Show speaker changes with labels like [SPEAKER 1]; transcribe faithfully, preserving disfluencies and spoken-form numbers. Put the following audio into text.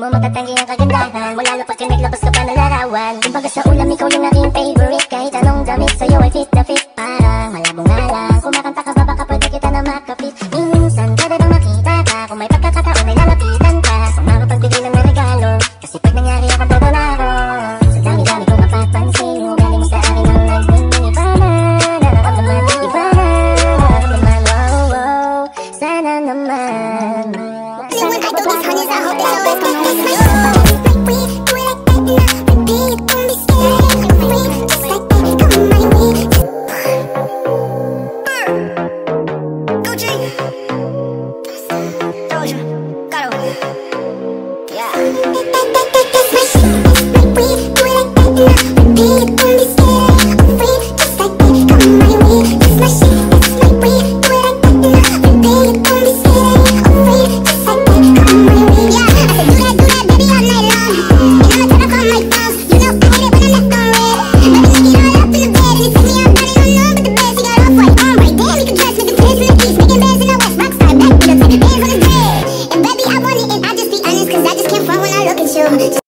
[SPEAKER 1] mo matatanggi ang kagandahan mo, lalo pag naglabas ka pa ng larawan. Kumbaga sa ulam, ikaw yung aking favorite. Kahit anong damit sa'yo ay fit na fit. Parang malabo nga lang, kumakanta ka ba baka pwede kita na makapit. Minsan pwede bang makita ka, kung may pagkakataon ay lalapitan ka. Kung mapagbigay ng regalo, kasi pag nangyari ako todo na ako. Sa dami-dami kong mapapansin, yung galing mo sa akin ang nagming iba na. Nararamdaman, iba na. Nararamdaman, wow, wow. Sana naman.
[SPEAKER 2] When I do these hundreds, I hope they always get this. My like we do it like that and I repeat. Don't be scared, like we just like that. Come on, my way. Gucci, Doja, Gato, yeah. That's my shit. Like we do it like that and I repeat. Don't be scared, like we just like that. Come on, my way. That's my shit. That's like we do it like that and I repeat. Don't be scared, like we just like that. Come on, my way. Yeah, I said do that, do that, baby, all night long. And I'ma turn up on my phone. You know I hate it when I'm left on red. Let me lick it all up in the bed and it took me out, but I don't know. But the best he got off white on right. Damn, he can dress with the pants and the keys, making bands in the West Rockstar back with the taking bands on his head. And baby, I want it, and I just be honest, 'cause I just can't front when I look at you.